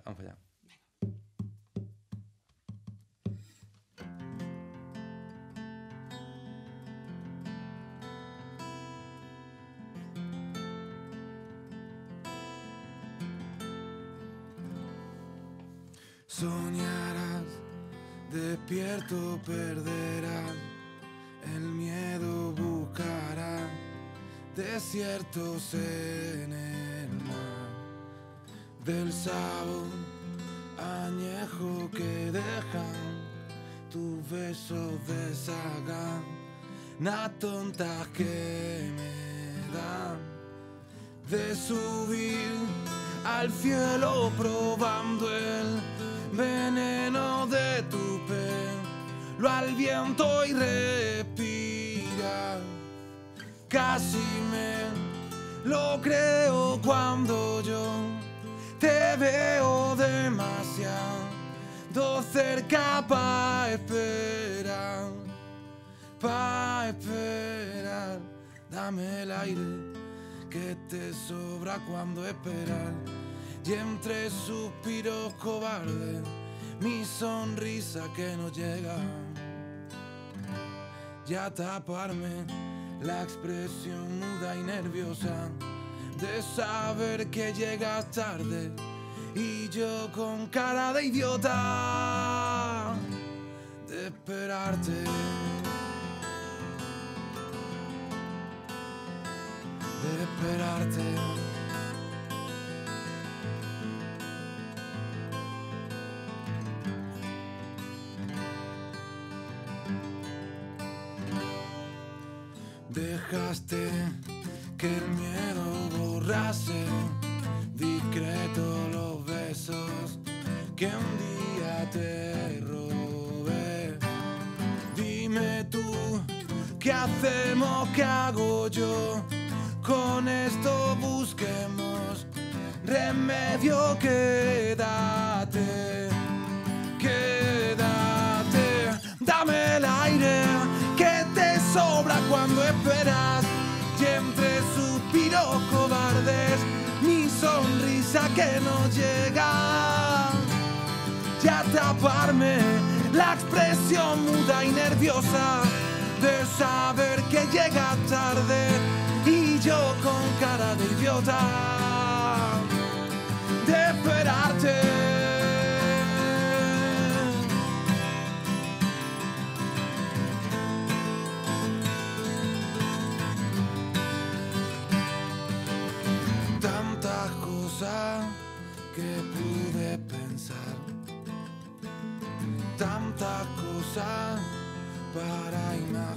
Vamos allá. Soñarás, despierto perderás, el miedo buscará desiertos en el mar, del sabor añejo que dejan tus besos de saga, las tontas que me dan, de subir al cielo probando el veneno de tu pelo al viento y respirar. Casi me lo creo cuando yo te veo demasiado cerca para esperar, para esperar. Dame el aire que te sobra cuando esperar, y entre suspiros cobardes mi sonrisa que no llega, ya taparme la expresión muda y nerviosa de saber que llegas tarde y yo con cara de idiota de esperarte, de esperarte. Dejaste que el miedo borrase discreto los besos que un día te robé. Dime tú, ¿qué hacemos? ¿Qué hago yo? Con esto busquemos remedio. Quédate, quédate, dame el aire que te sobra cuando esperas, y entre suspiros cobardes mi sonrisa que no llega, ya taparme la expresión muda y nerviosa de saber que llega tarde y yo con cara de idiota de esperarte. Tantas cosas que pude pensar, tantas cosas para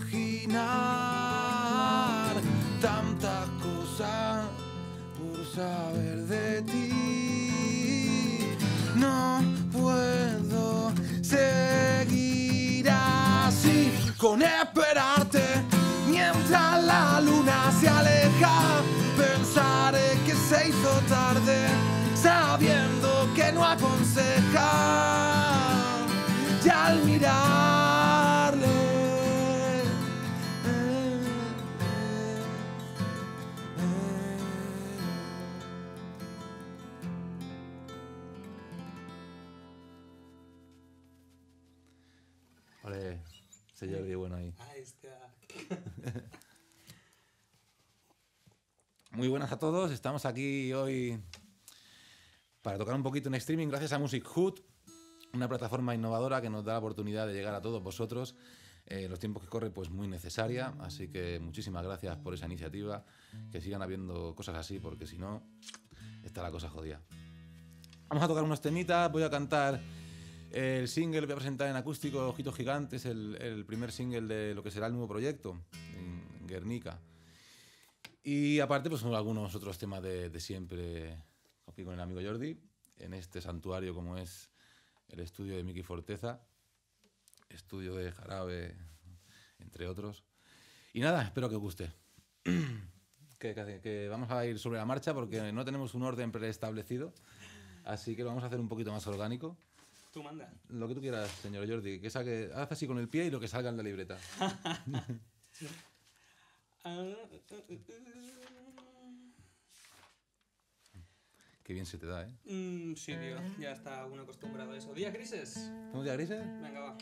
imaginar, tantas cosas por saber de ti. No puedo seguir así con esperarte mientras la luna se aleja. Pensaré que se hizo tarde sabiendo que no aconseja, y al mirarle Vale, se Jordi, bueno ahí. Ahí está. Muy buenas a todos, estamos aquí hoy para tocar un poquito en streaming gracias a Music Hood, una plataforma innovadora que nos da la oportunidad de llegar a todos vosotros. Los tiempos que corren, pues muy necesaria, así que muchísimas gracias por esa iniciativa, que sigan habiendo cosas así, porque si no, está la cosa jodida. Vamos a tocar unos temitas, voy a cantar el single, voy a presentar en acústico Ojitos Gigantes, el primer single de lo que será el nuevo proyecto, en Guernica. Y aparte, pues algunos otros temas de siempre, aquí con el amigo Jordi, en este santuario como es el estudio de Miki Forteza, estudio de Jarabe, entre otros. Y nada, espero que os guste. Que vamos a ir sobre la marcha porque no tenemos un orden preestablecido, así que lo vamos a hacer un poquito más orgánico. Tú mandas. Lo que tú quieras, señor Jordi, que saque, haz así con el pie y lo que salga en la libreta. Qué bien se te da, ¿eh? Sí, tío, ya está uno acostumbrado a eso. ¿Días grises? ¿Estamos ya grises? Venga, va.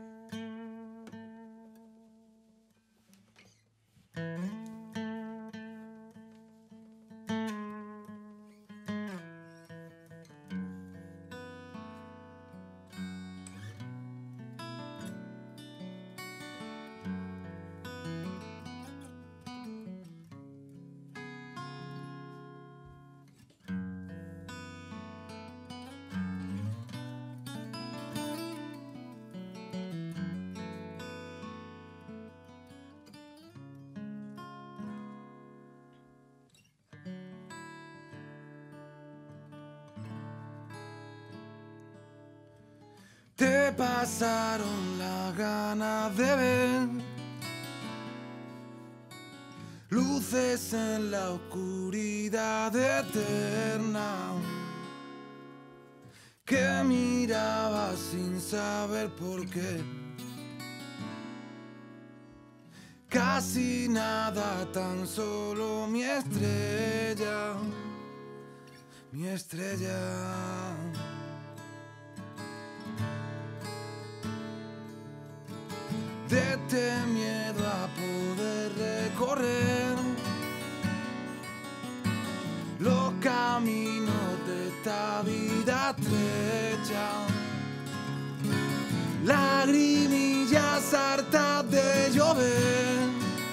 Te pasaron las ganas de ver luces en la oscuridad eterna que mirabas sin saber por qué. Casi nada, tan solo mi estrella, mi estrella. De este miedo a poder recorrer los caminos de esta vida estrecha, lagrimillas hartas de llover,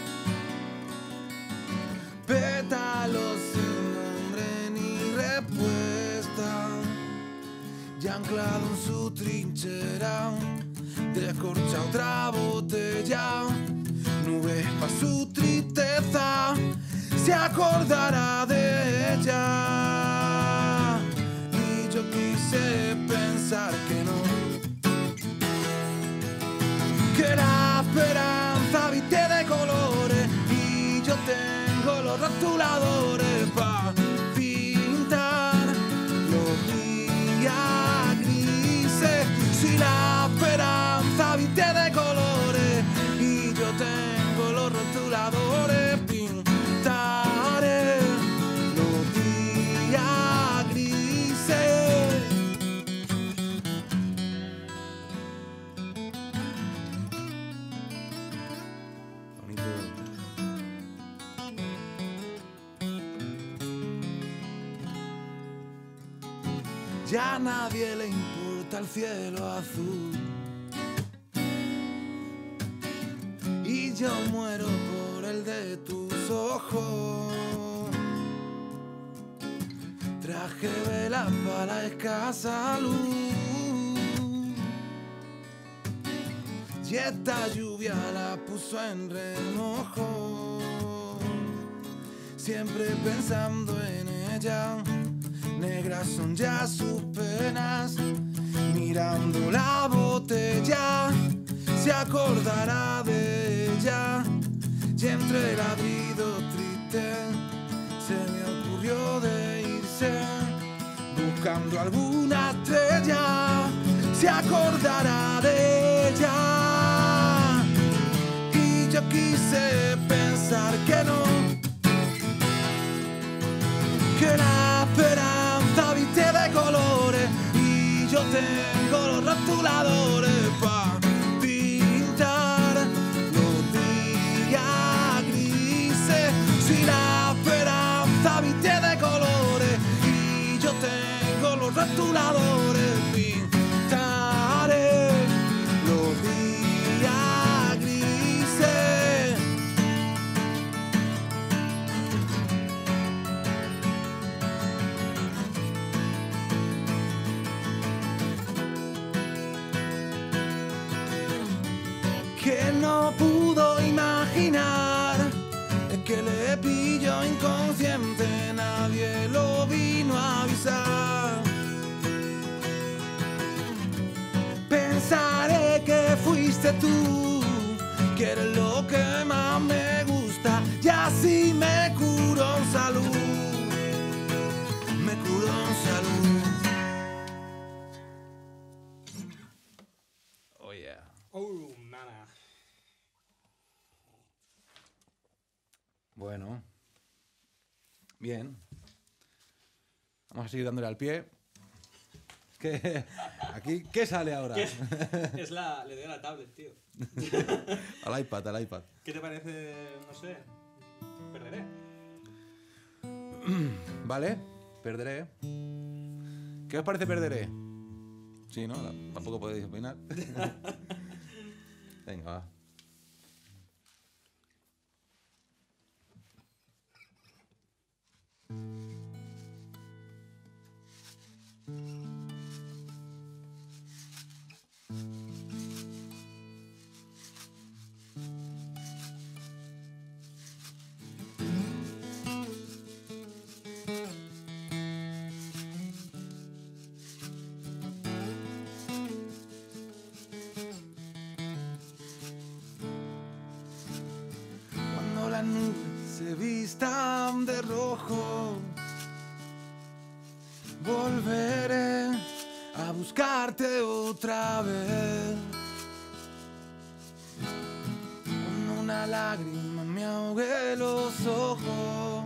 pétalos sin nombre ni respuesta, ya anclado en su trinchera, descorcha otra botella, nubes pa' su tristeza, se acordará de ella. Y yo quise pensar que no, que la esperanza viste de colores y yo tengo los rotuladores pa' pintar los días grises. Si la esperanza viste de colores y yo tengo los rotuladores, pintaré los días grises. Bonito. Ya a nadie le importa el cielo azul y yo muero por el de tus ojos. Traje velas para la escasa luz y esta lluvia la puso en remojo. Siempre pensando en ella, negras son ya sus penas, mirando la botella, se acordará de ella. Y entre ladridos tristes se me ocurrió de irse, buscando alguna estrella, se acordará de ella. Y yo quise pensar que no, que la esperanza viste de colores y yo tengo los rotuladores pa' pintar los días grises. Si la esperanza viste de colores y yo tengo los rotuladores, pintaré los días grises. Que no pudo imaginar es que le pilló inconsciente, nadie lo vino a avisar. Pensaré que fuiste tú, que eres lo que más me gusta, y así me curó en salud, me curó en salud. Oh, yeah. Oh, mama. Bueno. Bien. Vamos a seguir dándole al pie. Aquí, ¿qué sale ahora? Le doy a la tablet, tío. Al iPad. ¿Qué te parece, no sé, perderé? Vale, perderé. ¿Qué os parece perderé? Sí, ¿no? Tampoco podéis opinar. Venga, va. Cuando las nubes se vistan de rojo, volveré a buscarte otra vez. Cuando una lágrima me ahogue los ojos,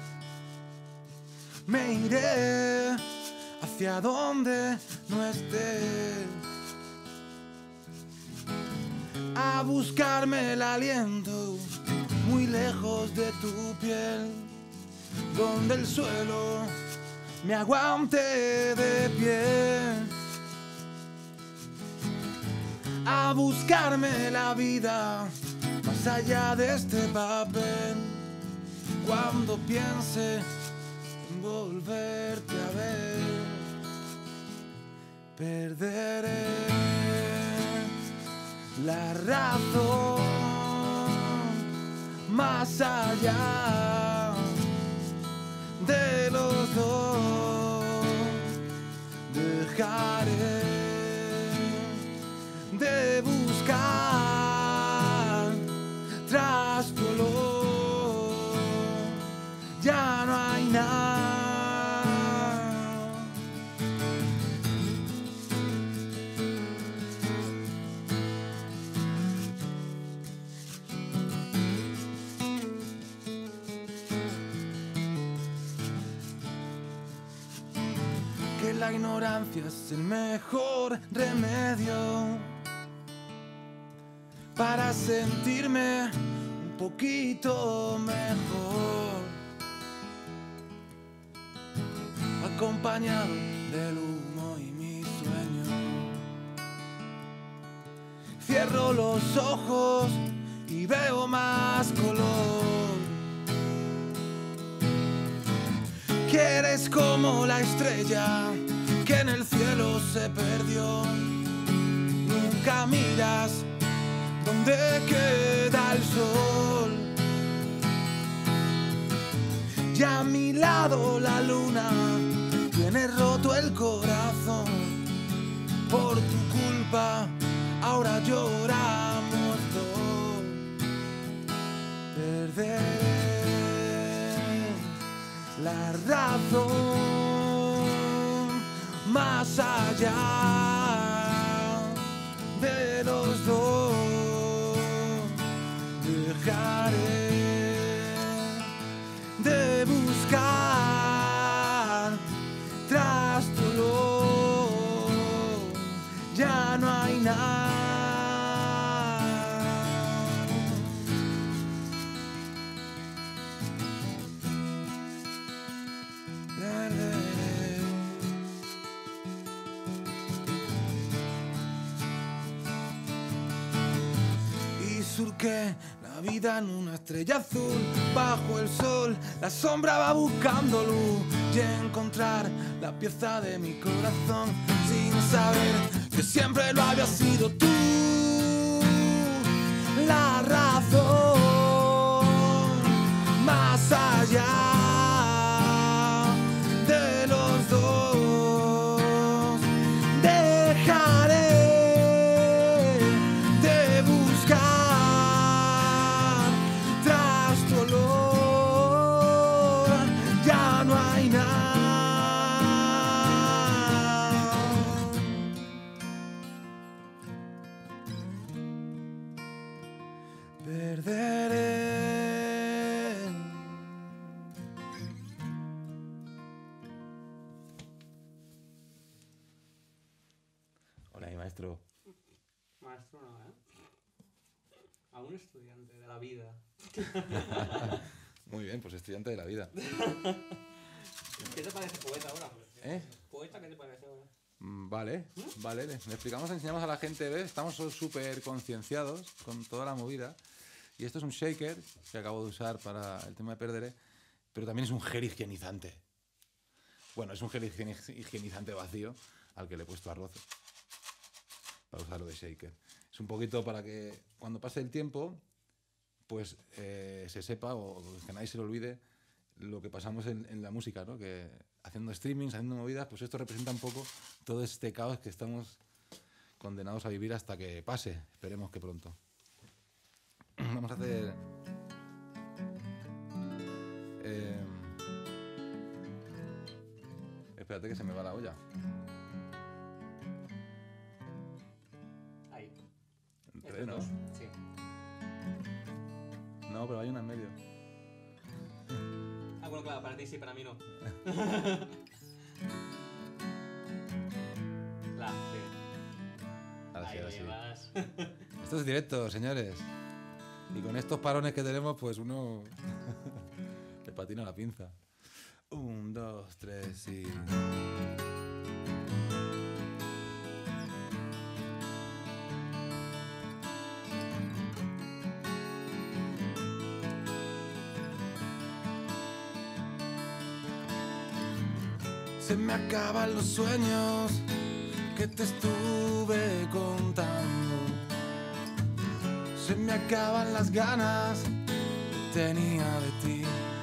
me iré hacia donde no estés, a buscarme el aliento muy lejos de tu piel, donde el suelo me aguante de pie, a buscarme la vida más allá de este papel, cuando piense en volverte a ver, perderé la razón más allá de los dos, dejaré de buscar tras tu olor, ya no hay nada. Que la ignorancia es el mejor remedio para sentirme un poquito mejor, acompañado del humo y mi sueño. Cierro los ojos y veo más color, que eres como la estrella que en el cielo se perdió. Nunca miras donde queda el sol, y a mi lado la luna tiene roto el corazón. Por tu culpa ahora lloramos dos, perderé la razón más allá de los dos, dejaré de buscar tras tu olor, ya no hay nada. Y surqué la vida en una estrella azul, bajo el sol, la sombra va buscando luz, y encontrar la pieza de mi corazón, sin saber que siempre lo había sido tú, la razón más allá de los dos, dejaré de buscar tras tu olor, ya no hay nada. Perderé maestro. Maestro no, ¿eh? A un estudiante de la vida. Muy bien, pues estudiante de la vida. ¿Qué te parece poeta ahora? ¿Eh? ¿Poeta qué te parece ahora? Vale, vale. Le explicamos, enseñamos a la gente, ¿ves? Estamos súper concienciados con toda la movida. Y esto es un shaker que acabo de usar para el tema de Perderé, pero también es un gel higienizante. Bueno, es un gel higienizante vacío al que le he puesto arroz para usarlo de shaker. Es un poquito para que cuando pase el tiempo, pues se sepa o que nadie se le olvide lo que pasamos en la música, ¿no? Que haciendo streamings, haciendo movidas, pues esto representa un poco todo este caos que estamos condenados a vivir hasta que pase. Esperemos que pronto. Vamos a hacer... Espérate que se me va la olla. Ahí. Entre, ¿no? Sí. No, pero hay una en medio. Ah, bueno, claro, para ti sí, para mí no. La C. Ahora sí, Ahí ahora sí. vas. Esto es directo, señores. Y con estos parones que tenemos, pues uno le patina la pinza. 1, 2, 3 y... Se me acaban los sueños que te estuve contando. Se me acaban las ganas que tenía de ti.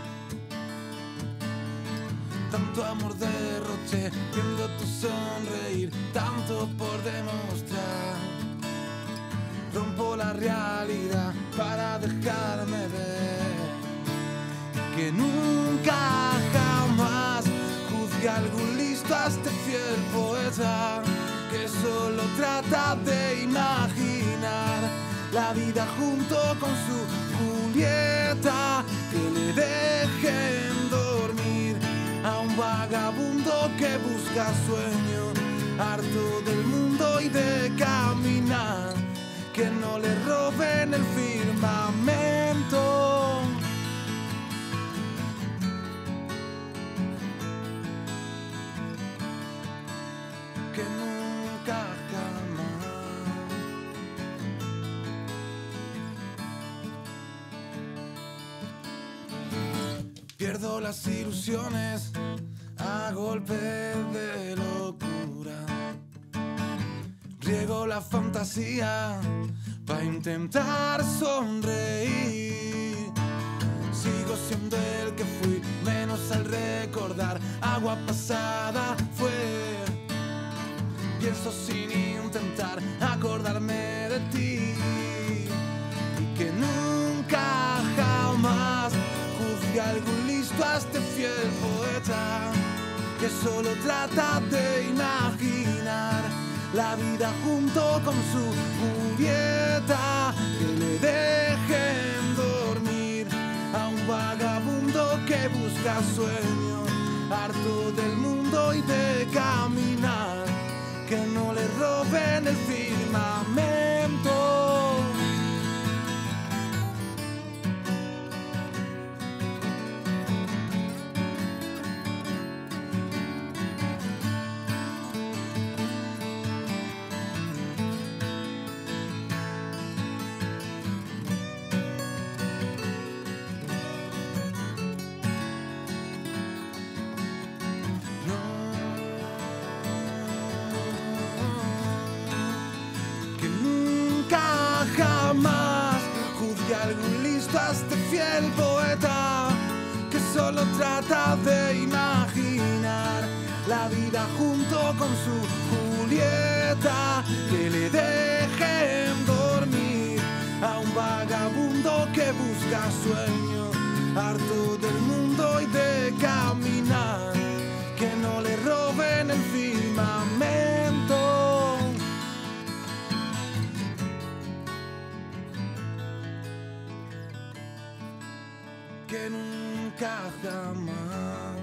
Tanto amor derroché viendo tu sonreír, tanto por demostrar. Rompo la realidad para dejarme ver que nunca jamás juzgue a algún listo a este fiel poeta que solo trata de imaginar la vida junto con su Julieta, que le dejen dormir a un vagabundo que busca sueño, harto del mundo y de caminar, que no le roben el firmamento. Que nunca jamás pierdo las ilusiones a golpe de locura. Riego la fantasía para intentar sonreír. Sigo siendo el que fui, menos al recordar. Agua pasada fue. Pienso sin intentar acordarme de ti. Y que nunca jamás juzgue a algún listo a este fiel poeta que solo trata de imaginar la vida junto con su Julieta, que le dejen dormir a un vagabundo que busca sueño, harto del mundo y de caminar, que no le roben el firmamento. Jamás juzgue a algún listo a este fiel poeta que solo trata de imaginar la vida junto con su Julieta, que le dejen dormir a un vagabundo que busca sueño, harto del mundo y de caminar, que no le roben el firmamento. Que nunca jamás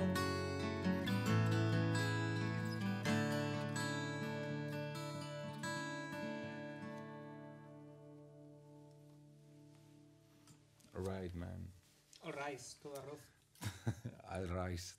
Alright, man. O rice, todo arroz. Alright.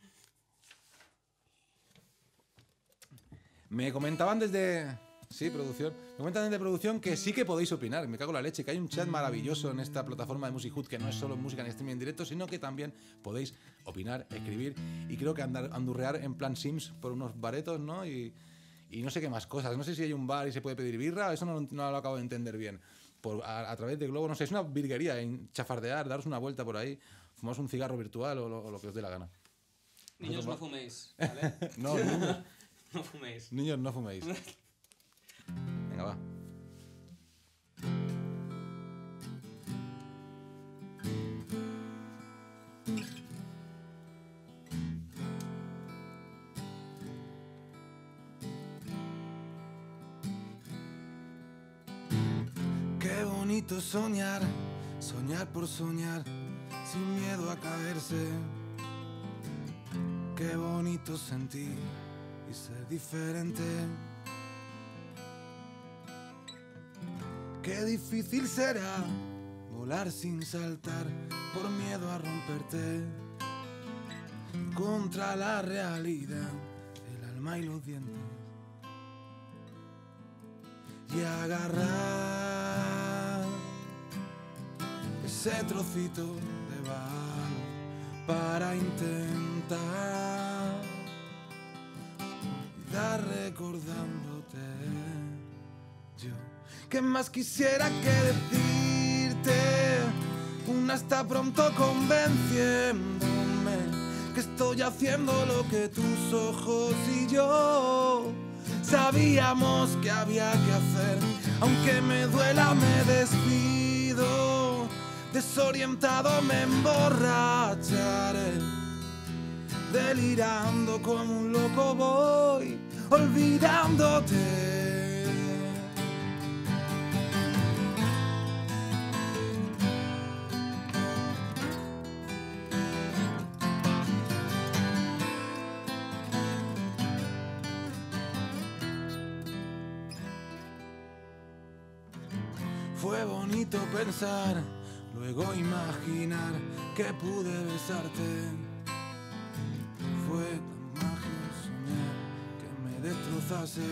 Me comentaban desde... Sí, producción. Me comentan desde producción que sí que podéis opinar. Me cago en la leche, que hay un chat maravilloso en esta plataforma de Music Hood que no es solo música ni streaming en directo, sino que también podéis opinar, escribir y creo que andurrear en plan Sims por unos baretos, ¿no? Y no sé qué más cosas. No sé si hay un bar y se puede pedir birra, eso no lo acabo de entender bien. A través de Globo, no sé, es una virguería, en chafardear, daros una vuelta por ahí, fumaros un cigarro virtual o lo que os dé la gana. Niños, no fuméis, ¿vale? No, niños, No fuméis. niños, no fuméis. Venga, va. Qué bonito soñar, soñar por soñar, sin miedo a caerse. Qué bonito sentir y ser diferente. Qué difícil será volar sin saltar por miedo a romperte contra la realidad, el alma y los dientes. Y agarrar ese trocito de valor para intentar dar recordándote yo. ¿Qué más quisiera que decirte? Una está pronto convenciéndome que estoy haciendo lo que tus ojos y yo sabíamos que había que hacer. Aunque me duela me despido, desorientado me emborracharé, delirando como un loco voy olvidándote. Fue bonito pensar, luego imaginar que pude besarte. Fue tan mágico soñar que me destrozase.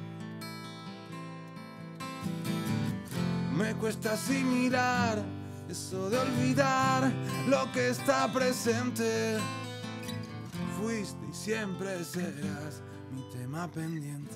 Me cuesta asimilar eso de olvidar lo que está presente. Fuiste y siempre serás mi tema pendiente.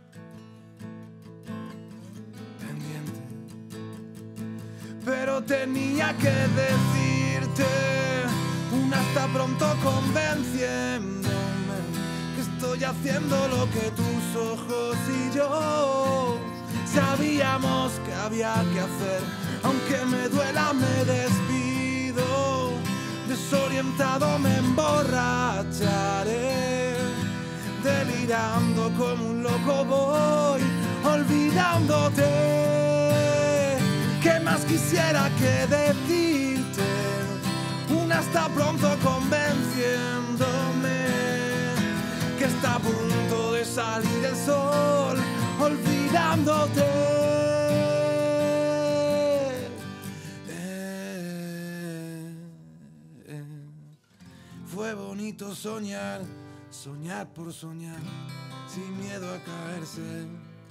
Pero tenía que decirte, una está pronto convenciéndome que estoy haciendo lo que tus ojos y yo sabíamos que había que hacer. Aunque me duela me despido, desorientado me emborracharé, delirando como un loco voy olvidándote. ¿Qué más quisiera que decirte? Una está pronto convenciéndome que está a punto de salir el sol, olvidándote. Fue bonito soñar, soñar por soñar, sin miedo a caerse.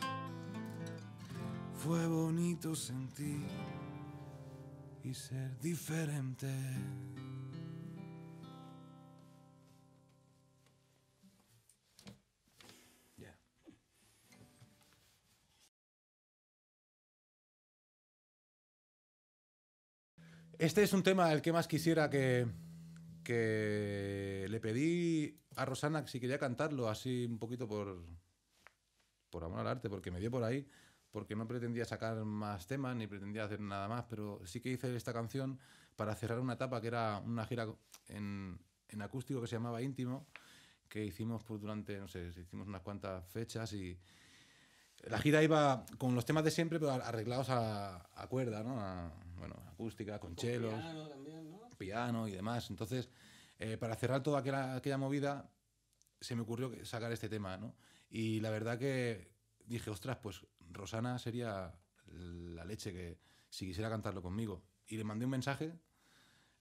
Fue bonito sentir y ser diferente. Yeah. Este es un tema el que más quisiera que le pedí a Rosana que si quería cantarlo así un poquito por amor al arte, porque me dio por ahí, porque no pretendía sacar más temas ni pretendía hacer nada más, pero sí que hice esta canción para cerrar una etapa que era una gira en acústico que se llamaba Íntimo, que hicimos pues, durante, no sé, hicimos unas cuantas fechas y la gira iba con los temas de siempre, pero arreglados a cuerda, ¿no? Bueno, acústica, con chelos, Piano también, ¿no? piano y demás. Entonces, para cerrar toda aquella movida, se me ocurrió sacar este tema, ¿no? Y la verdad que dije, ostras, pues Rosana sería la leche que si quisiera cantarlo conmigo. Y le mandé un mensaje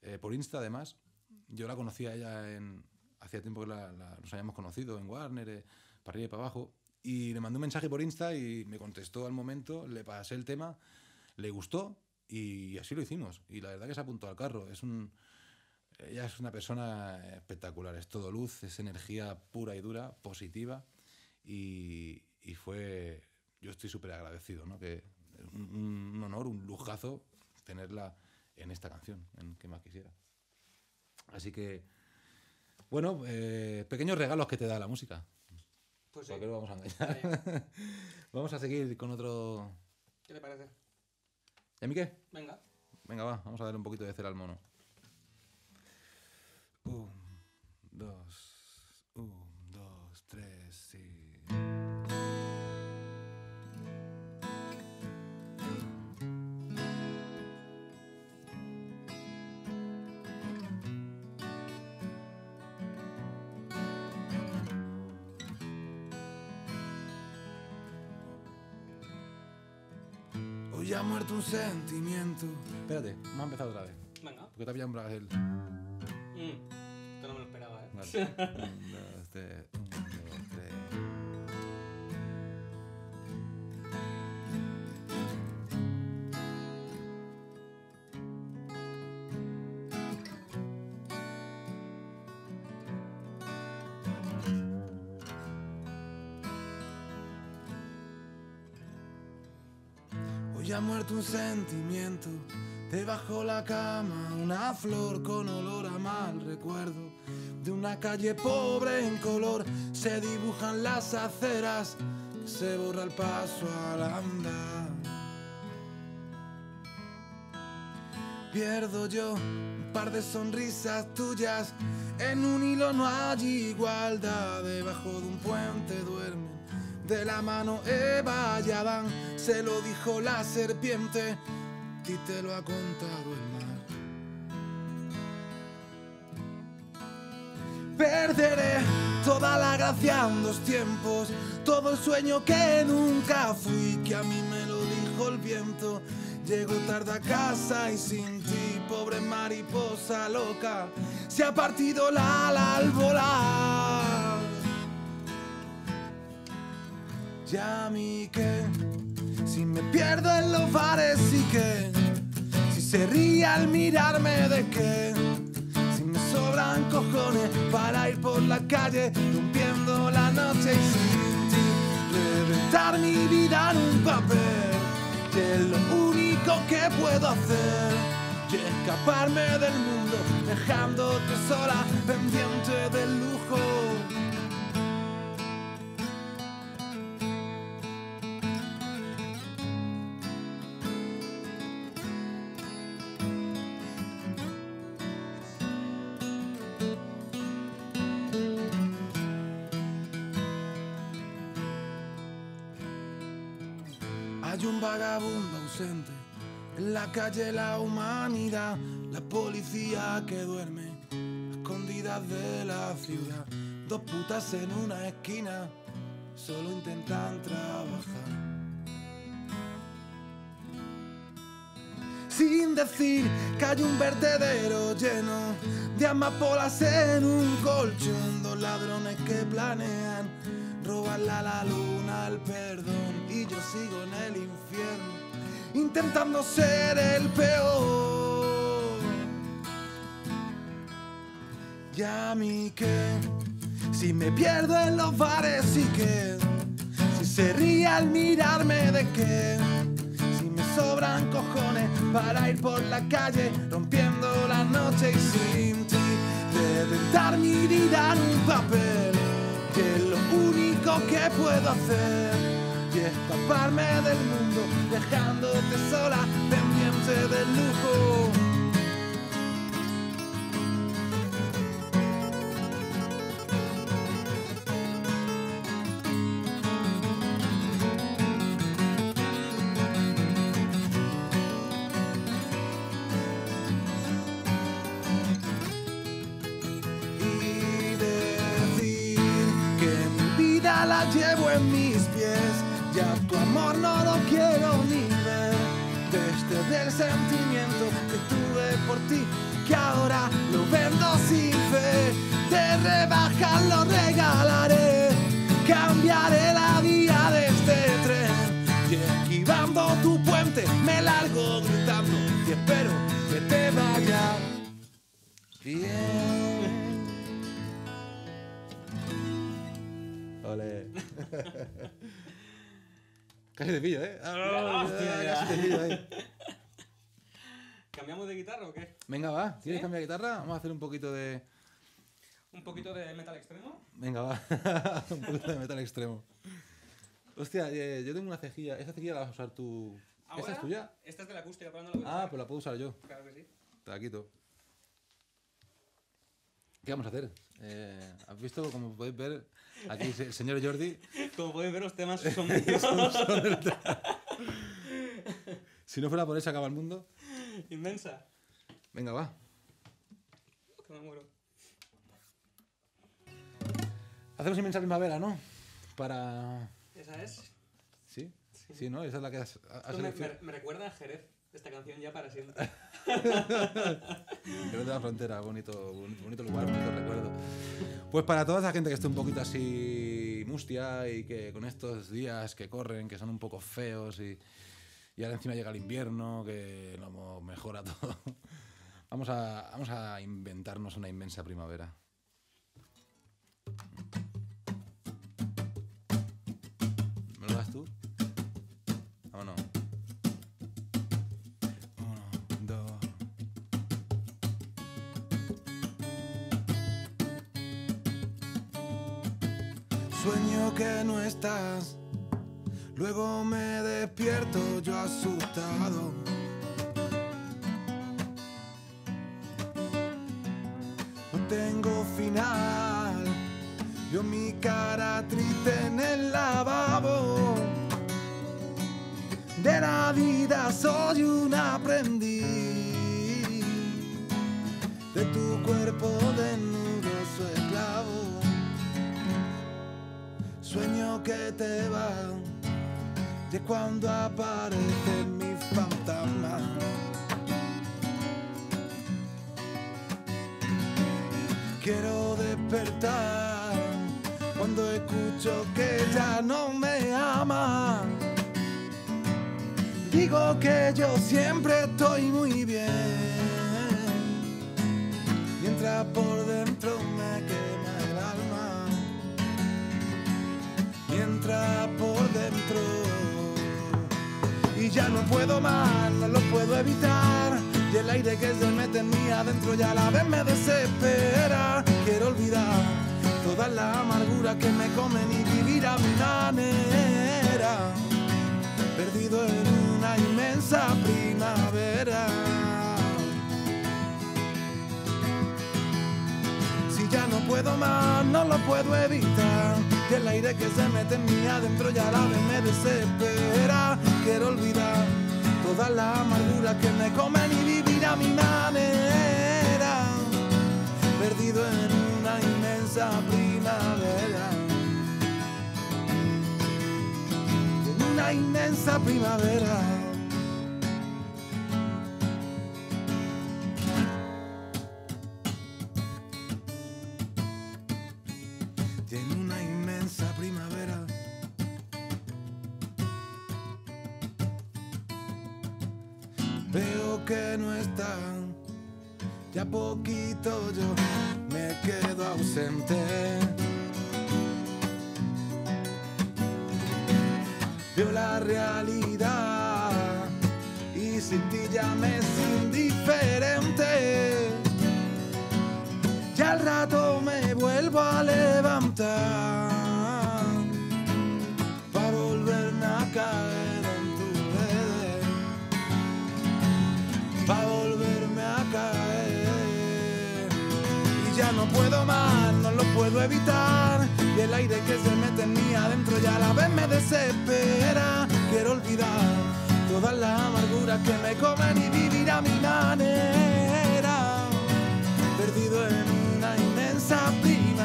por Insta además. Yo la conocía a ella hacía tiempo que nos habíamos conocido en Warner, para arriba y para abajo, y le mandé un mensaje por Insta y me contestó al momento, le pasé el tema, le gustó y así lo hicimos. Y la verdad que se apuntó al carro. Ella es una persona espectacular, es todo luz, es energía pura y dura, positiva, y yo estoy súper agradecido, ¿no? Que un honor, un lujazo tenerla en esta canción, en ¿Qué más quisiera? Así que, bueno, pequeños regalos que te da la música. Pues sí. ¿Por qué lo vamos a engañar? Vamos a seguir con otro... ¿Qué te parece? ¿Y a mí qué? Venga. Venga, va, vamos a darle un poquito de cera al mono. 1, 2, 1, 2, 3, sí. Hoy ha muerto un sentimiento. Espérate, vamos a empezar otra vez. Venga. Porque te había un brasil. Esto no me lo esperaba, ¿eh? Vale. 1, 2, 3, 1, 2, 3. Hoy ha muerto un sentimiento. Debajo la cama, una flor con olor a mal recuerdo. De una calle pobre en color se dibujan las aceras, que se borra el paso al andar. Pierdo yo un par de sonrisas tuyas, en un hilo no hay igualdad. Debajo de un puente duermen de la mano Eva y Adán. Se lo dijo la serpiente, y te lo ha contado el mar. Perderé toda la gracia en 2 tiempos, todo el sueño que nunca fui, que a mí me lo dijo el viento. Llego tarde a casa y sin ti, pobre mariposa loca, se ha partido la ala al volar. Ya a mí que, si me pierdo en los bares y que, si se ríe al mirarme de que, si me sobran cojones para ir por la calle rompiendo la noche y sin ti, reventar mi vida en un papel, que es lo único que puedo hacer, y escaparme del mundo dejándote sola, pendiente del lujo. Hay un vagabundo ausente en la calle, la humanidad, la policía que duerme a escondidas de la ciudad. 2 putas en una esquina solo intentan trabajar, sin decir que hay un vertedero lleno de amapolas en un colchón. 2 ladrones que planean robarle a la luna el perdón, y yo sigo en el infierno intentando ser el peor. Y a mí que, si me pierdo en los bares y que, si se ríe al mirarme de que, si me sobran cojones para ir por la calle rompiendo la noche y sin ti, reventar mi vida en un papel, que es lo único que puedo hacer, y escaparme del mundo dejándote sola, pendiente del lujo. La llevo en mis pies, ya tu amor no lo quiero ni ver. Desde el sentimiento que tuve por ti, que ahora lo vendo sin fe. Te rebajas, lo regalaré, cambiaré la vía de este tren. Y esquivando tu puente me largo gritando y espero que te vaya bien. Ole. Casi te pillo, ¿eh? Casi te pillo ahí. ¿Cambiamos de guitarra o qué? Venga, va. ¿Quieres ¿Sí? cambiar de guitarra? Vamos a hacer un poquito de... ¿Un poquito de metal extremo? Venga, va. Un poquito de metal extremo. Hostia, yo tengo una cejilla. Esa cejilla la vas a usar tú. ¿Esta ¿Ahora? es tuya? Esta es de la acústica, pero no la voy a Ah, usar. pues la puedo usar yo. Claro que sí. Te la quito. ¿Qué vamos a hacer? ¿Has visto? Como podéis ver, aquí el señor Jordi. Como podéis ver, los temas son míos. Si no fuera por él, se acaba el mundo. Inmensa. Venga, va. Que me muero. Hacemos inmensa primavera, ¿no? Para... ¿Esa es? ¿Sí? Sí, ¿no? Esa es la que has Esto me elegido. me recuerda a Jerez. Esta canción ya para siempre. Jerez de la Frontera, bonito lugar, bonito recuerdo. Pues para toda esa gente que esté un poquito así mustia y que con estos días que corren, que son un poco feos y ahora encima llega el invierno, que no mejora todo, vamos a inventarnos una inmensa primavera. ¿Me lo das tú? Vámonos. Sueño que no estás, luego me despierto yo asustado. No tengo final, yo mi cara triste en el lavabo. De la vida soy un aprendiz, de tu cuerpo desnudo soy esclavo. Sueño que te vas, y es cuando aparece mi fantasma. Quiero despertar cuando escucho que ya no me ama. Digo que yo siempre estoy muy bien, mientras por dentro me quema el alma. Mientras por dentro, y ya no puedo más, no lo puedo evitar, y el aire que se mete en mí adentro ya a la vez me desespera. Quiero olvidar todas las amarguras que me comen y vivir a mi manera, perdido en una inmensa primavera. Si ya no puedo más, no lo puedo evitar, y el aire que se mete en mí adentro ya a la vez me desespera. Quiero olvidar todas las amarguras que me comen y vivir a mi manera, perdido en una inmensa primavera. En una inmensa primavera. Tiene una inmensa primavera. Veo que no están, ya poquito yo me quedo ausente. Veo la realidad y sin ti ya me es indiferente. Ya al rato me vuelvo a levantar para volverme a caer en tus redes, para volverme a caer. Y ya no puedo más, no lo puedo evitar, y el aire que se mete en mí adentro ya a la vez me desespera. Quiero olvidar todas las amarguras que me comen y vivir a mi manera, perdido en una inmensa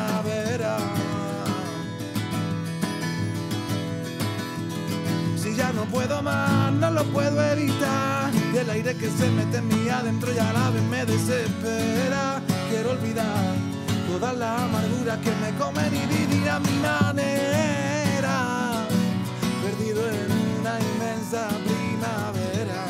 primavera. Si ya no no puedo más, no lo puedo evitar. Y el aire que se mete en mí adentro ya a la vez me desespera. Quiero olvidar toda la amargura que me comen y vivir a mi manera, perdido en una inmensa primavera.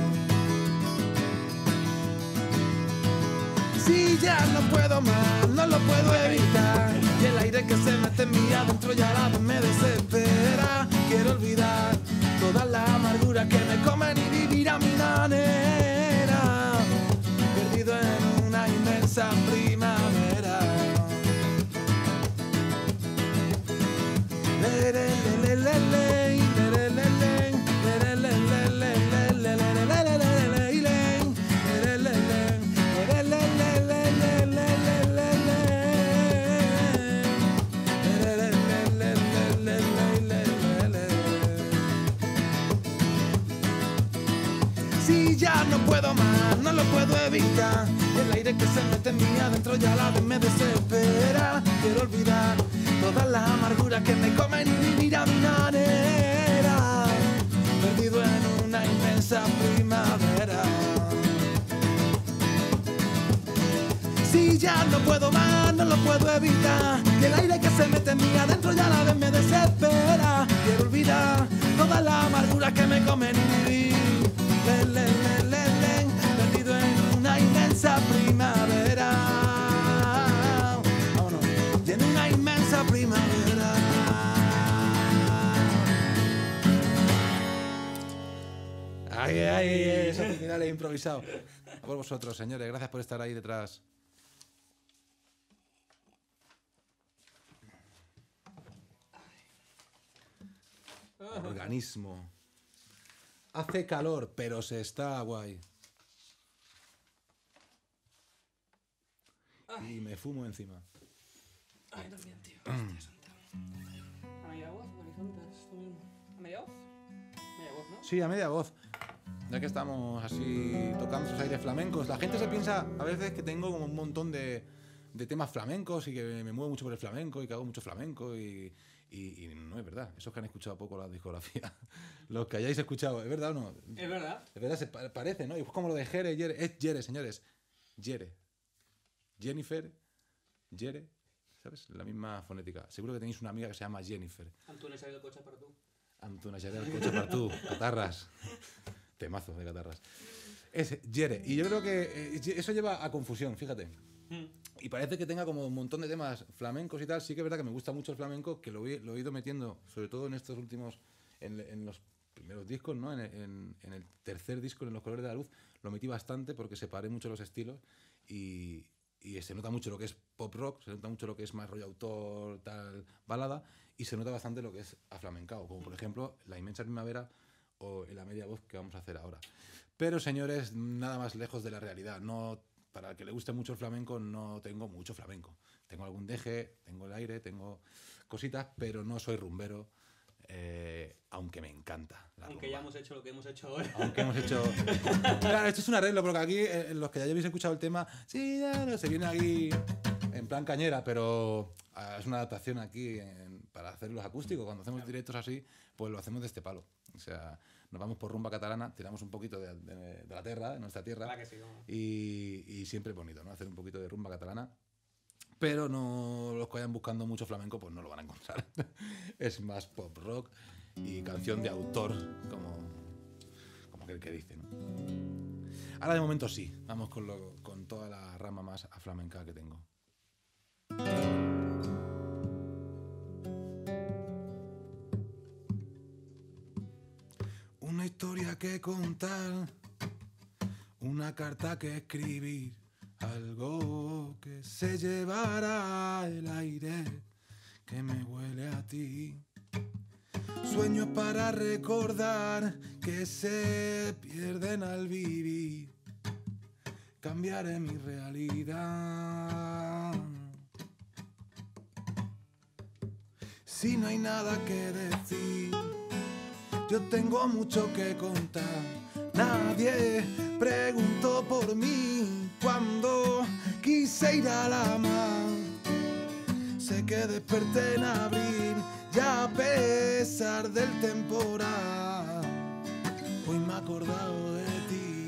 Si ya no puedo más, no lo puedo evitar. Y el aire que se mete en mí adentro ya a la vez me desespera. Quiero olvidar toda la amargura que me comen y vivir a mi manera, perdido en una inmensa primavera. Si ya no puedo más, no lo puedo evitar. El aire que se mete en mí adentro ya a la vez me desespera. Quiero olvidar toda la amargura que me comen y vivir a mi manera, perdido en una inmensa primavera. Si ya no puedo más, no lo puedo evitar. Y el aire que se mete en mí adentro ya a la vez me desespera. Quiero olvidar toda la amargura que me comen y vivir perdido en una inmensa primavera. Vámonos. Y en una inmensa primavera. Ay, ay, eso al final he improvisado. A por vosotros, señores, gracias por estar ahí detrás. Organismo. Hace calor, pero se está guay. Y me fumo encima. Ay, también, tío. ¿A media voz o horizontes? Tú mismo. ¿A media voz? Media voz, ¿no? Sí, a media voz. Ya que estamos así tocando esos aires flamencos, la gente se piensa a veces que tengo como un montón de temas flamencos y que me muevo mucho por el flamenco y que hago mucho flamenco y no es verdad. Esos que han escuchado poco la discografía, los que hayáis escuchado, ¿es verdad o no? Es verdad. Es verdad, se parece, ¿no? Y es como lo de Jere, Jere. Es Jere, señores. Jere. Jennifer, Jere, ¿sabes? La misma fonética. Seguro que tenéis una amiga que se llama Jennifer. Antunes ha ido el coche para tú. Antunes ha ido el coche para tú. Catarras. Temazo de catarras. Es Jere. Y yo creo que eso lleva a confusión, fíjate. Y parece que tenga como un montón de temas flamencos y tal. Sí que es verdad que me gusta mucho el flamenco, que lo he ido metiendo, sobre todo en estos últimos, en los primeros discos, ¿no? En el tercer disco, en Los Colores de la Luz, lo metí bastante porque separé mucho los estilos y se nota mucho lo que es pop rock, se nota mucho lo que es más rollo autor, tal, balada, y se nota bastante lo que es aflamencado, como por ejemplo La Inmensa Primavera o La Media Voz que vamos a hacer ahora. Pero señores, nada más lejos de la realidad. No, para el que le guste mucho el flamenco, no tengo mucho flamenco. Tengo algún deje, tengo el aire, tengo cositas, pero no soy rumbero, aunque me encanta la Aunque rumba. ya hemos hecho lo que hemos hecho ahora. Aunque hemos hecho... Claro, esto es un arreglo, porque aquí, los que ya habéis escuchado el tema, sí, ya no, se viene aquí en plan cañera, pero es una adaptación aquí para hacer los acústicos. Cuando hacemos directos así, pues lo hacemos de este palo. O sea, nos vamos por rumba catalana, tiramos un poquito de la tierra, de nuestra tierra, Claro que sí, ¿no? y siempre es bonito, ¿no? Hacer un poquito de rumba catalana. Pero no, los que vayan buscando mucho flamenco, pues no lo van a encontrar. Es más pop rock y canción de autor, como aquel que dice, ¿no? Ahora de momento sí, vamos con toda la rama más aflamenca que tengo. Una historia que contar, una carta que escribir, algo que se llevará el aire que me huele a ti. Sueños para recordar que se pierden al vivir. Cambiaré mi realidad. Si no hay nada que decir, yo tengo mucho que contar. Nadie preguntó por mí cuando quise ir a la mar. Sé que desperté en abril, ya a pesar del temporal. acordado de ti.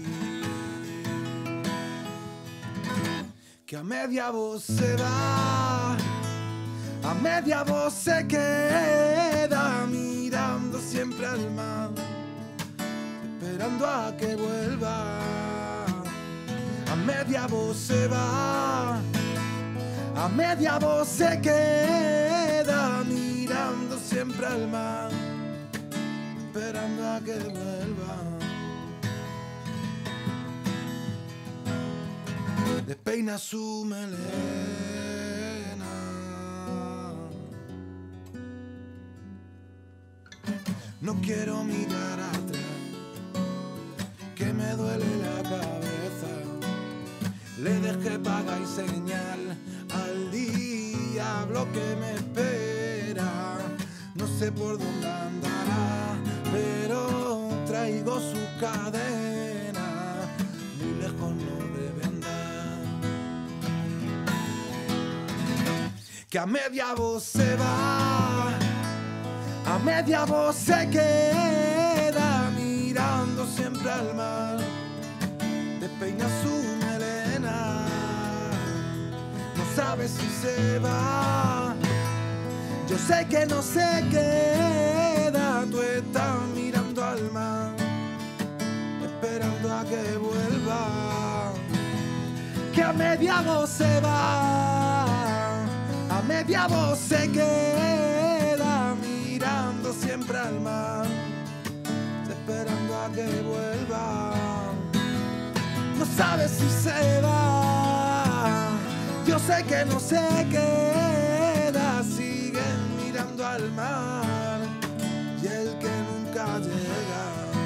Que a media voz se va, a media voz se queda mirando siempre al mar, esperando a que vuelva. A media voz se va, a media voz se queda mirando siempre al mar, esperando a que vuelva. Despeina su melena, no quiero mirar atrás, que me duele la cabeza. Le dejé paga y señal al diablo que me espera. No sé por dónde andará, pero traigo su cadena, muy lejos no debe andar. Que a media voz se va, a media voz se queda mirando siempre al mar, despeina su melena, no sabe si se va. Yo sé que no se queda, tú estás mirando al mar, esperando a que vuelva. Que a media voz se va, a media voz se queda mirando siempre al mar, esperando a que vuelva. No sabe si se va, yo sé que no se queda, sigue mirando al mar y el que nunca llega.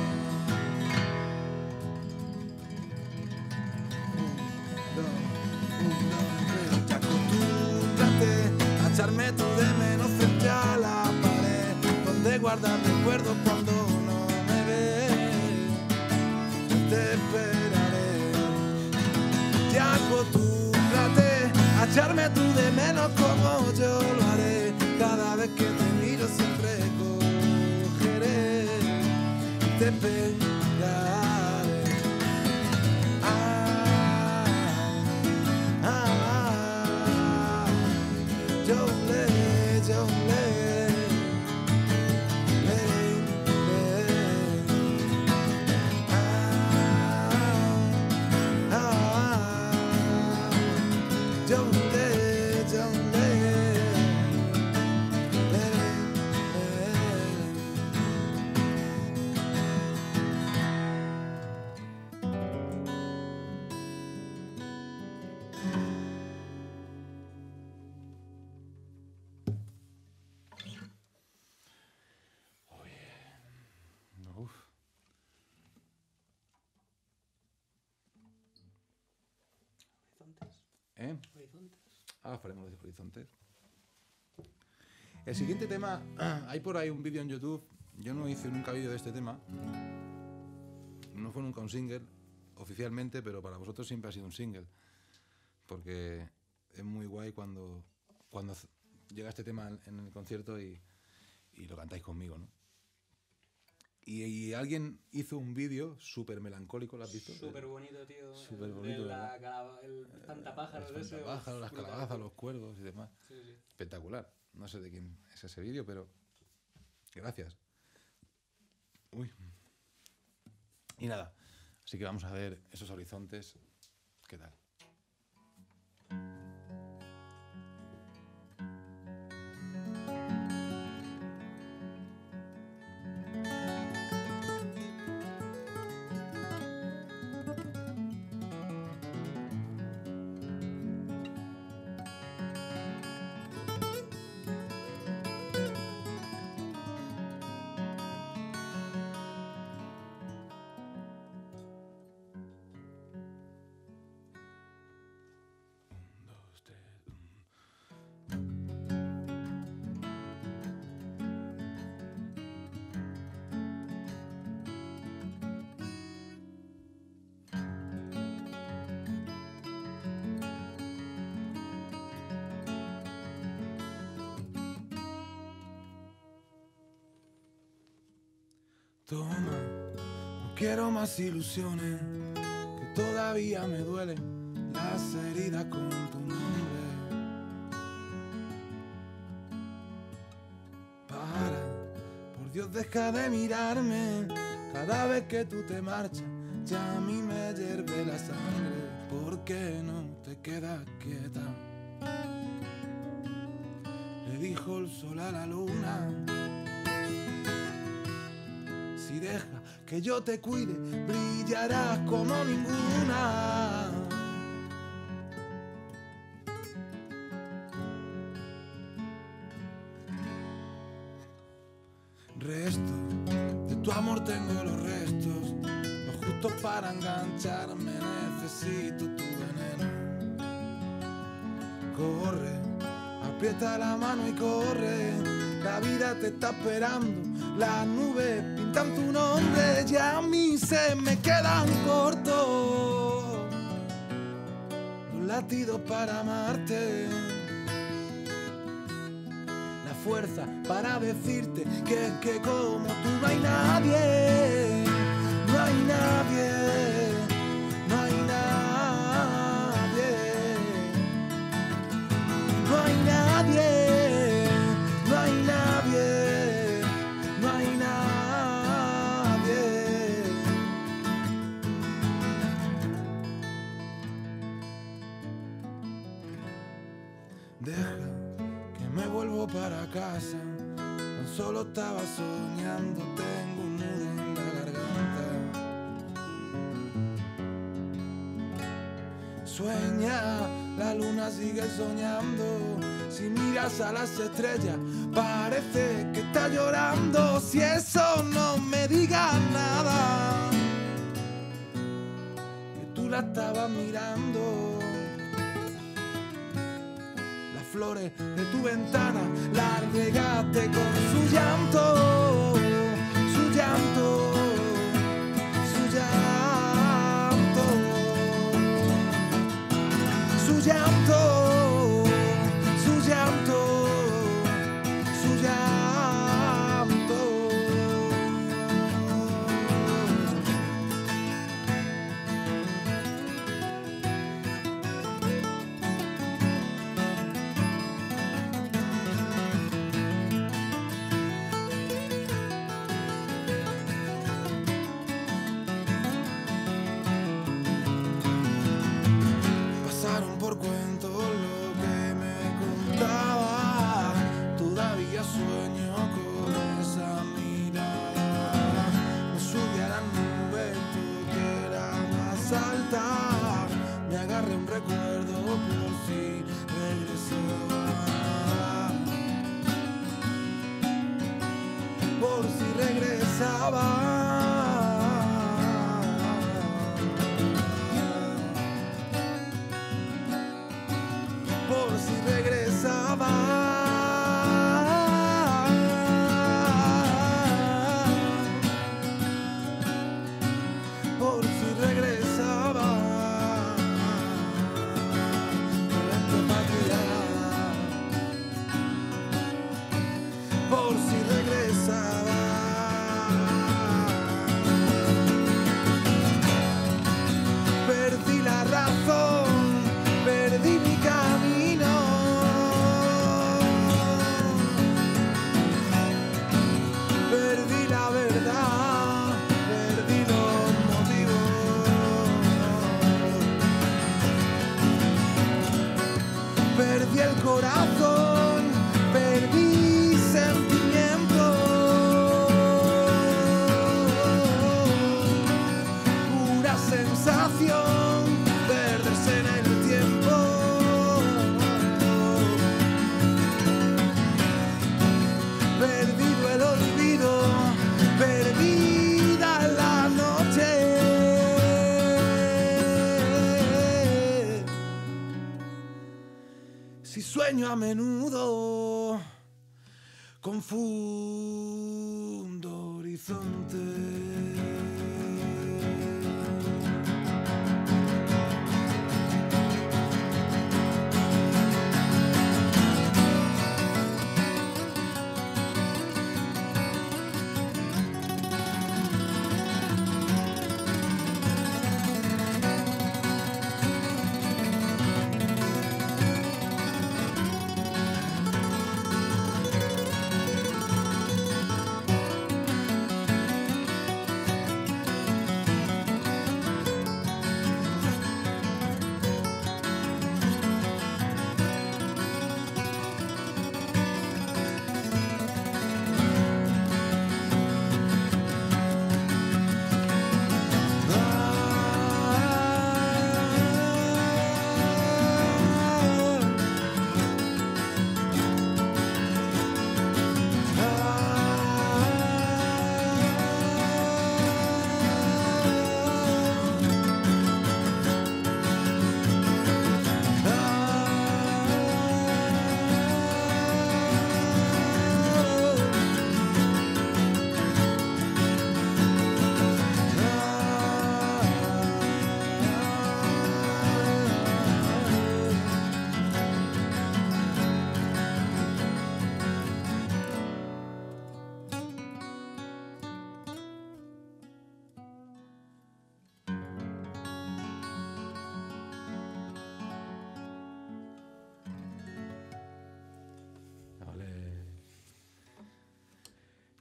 Ya acostúmbrate a echarme tú de menos frente a la pared, donde guardar recuerdos cuando no me ves. Yo te esperaré. Ya acostúmbrate a echarme tú de menos como yo lo haré. Cada vez que te miro siempre cogeré y te esperaré. Horizontes. Faremos de horizontes. El siguiente tema, hay por ahí un vídeo en YouTube. Yo no hice nunca vídeo de este tema. No fue nunca un single, oficialmente, pero para vosotros siempre ha sido un single. Porque es muy guay cuando llega este tema en el concierto y lo cantáis conmigo, ¿no? Y alguien hizo un vídeo súper melancólico, ¿lo has visto? Súper bonito, tío. Súper bonito, El espantapájaros Los ese. espantapájaros, las calabazas, los cuervos y demás. Sí, sí. Espectacular. No sé de quién es ese vídeo, pero gracias. Uy. Y nada, así que vamos a ver esos horizontes. ¿Qué tal? Toma, no quiero más ilusiones, que todavía me duelen las heridas con tu nombre. Para, por Dios deja de mirarme, cada vez que tú te marchas ya a mí me hierve la sangre. ¿Por qué no te quedas quieta? Le dijo el sol a la luna. Si deja que yo te cuide, brillarás como ninguna. Resto de tu amor tengo los restos, lo justo para engancharme, necesito tu veneno. Corre, aprieta la mano y corre, la vida te está esperando, las nubes pintan tu nombre, ya a mí se me quedan cortos los latidos para amarte, la fuerza para decirte que como tú no hay nadie, no hay nadie, no hay nadie, no hay nadie, no hay nadie, no hay nadie. Deja que me vuelvo para casa, tan solo estaba soñando, tengo un nudo en la garganta. Sueña, la luna sigue soñando, si miras a las estrellas parece que está llorando. Si eso no me digas nada, que tú la estabas mirando. Las flores de tu ventana las regaste con su llanto, su llanto, su llanto, su llanto, su llanto, su llanto. Pasaron por cuento lo que me contaba, todavía sueño con esa mirada. Me subí a la nube, que era más alta, me agarré un recuerdo por si regresaba, por si regresaba. Por si regresaba, por si regresaba, por patria, por si regresaba. Perdí la razón, perdí mi camino, perdí la verdad, perdí los motivos, perdí el corazón, perdí sentimiento, pura sensación, perderse en el tiempo. Perdido el olvido, perdida la noche. Si sueño a menudo, confundo horizonte.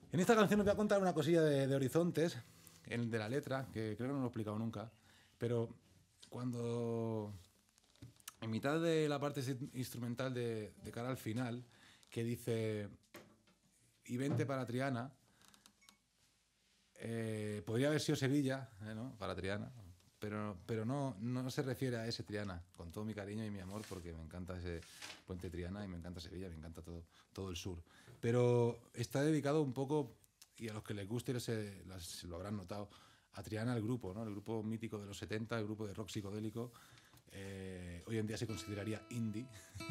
En esta canción os voy a contar una cosilla de Horizontes, de la letra, que creo que no lo he explicado nunca, pero cuando en mitad de la parte instrumental de cara al final, que dice y vente para Triana, podría haber sido Sevilla, ¿no? Para Triana, pero no se refiere a ese Triana, con todo mi cariño y mi amor, porque me encanta ese puente Triana y me encanta Sevilla, me encanta todo el sur. Pero está dedicado un poco, y a los que les guste se lo habrán notado, a Triana, el grupo, ¿no? El grupo mítico de los 70, el grupo de rock psicodélico. Hoy en día se consideraría indie,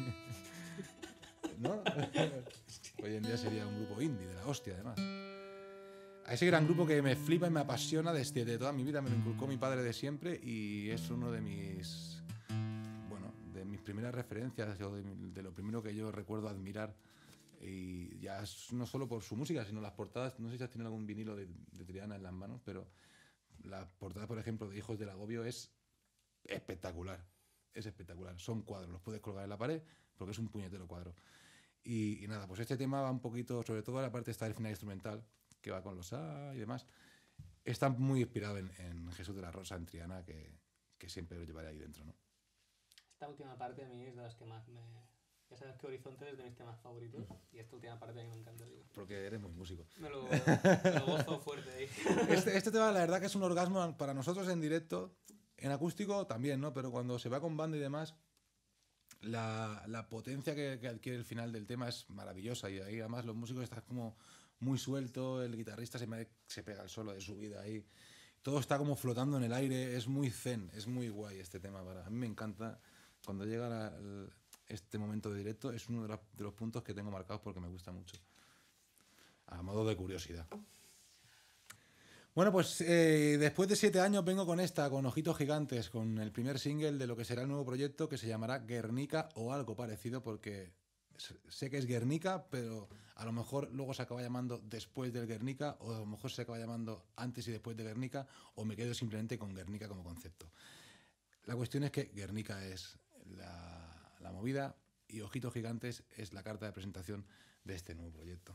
¿no? Hoy en día sería un grupo indie, de la hostia, además. A ese gran grupo que me flipa y me apasiona desde toda mi vida, me lo inculcó mi padre de siempre y es uno de mis primeras referencias, o de lo primero que yo recuerdo admirar. Y ya no solo por su música, sino las portadas. No sé si has tenido algún vinilo de Triana en las manos, pero la portada, por ejemplo, de Hijos del Agobio es espectacular. Es espectacular. Son cuadros, los puedes colgar en la pared porque es un puñetero cuadro. Y nada, pues este tema va un poquito, sobre todo la parte esta del final instrumental, que va con los A y demás, está muy inspirado en Jesús de la Rosa, en Triana, que siempre lo llevaré ahí dentro, ¿no? Esta última parte a mí es de las que más me... Ya sabes que Horizonte es de mis temas favoritos y esta última parte a mí me encanta, tío. Porque eres muy músico. Me lo gozo fuerte ahí. Este tema, la verdad que es un orgasmo para nosotros en directo, en acústico también, ¿no? Pero cuando se va con banda y demás, la potencia que adquiere el final del tema es maravillosa y ahí además los músicos están como muy sueltos, el guitarrista se pega el solo de su vida ahí, todo está como flotando en el aire, es muy zen, es muy guay este tema. A mí me encanta cuando llega este momento de directo, es uno de los puntos que tengo marcados porque me gusta mucho, a modo de curiosidad. Bueno, pues después de 7 años vengo con Ojitos Gigantes, con el primer single de lo que será el nuevo proyecto, que se llamará Guernica o algo parecido, porque sé que es Guernica, pero a lo mejor luego se acaba llamando Después del Guernica, o a lo mejor se acaba llamando Antes y Después de Guernica, o me quedo simplemente con Guernica como concepto. La cuestión es que Guernica es la movida y Ojitos Gigantes es la carta de presentación de este nuevo proyecto.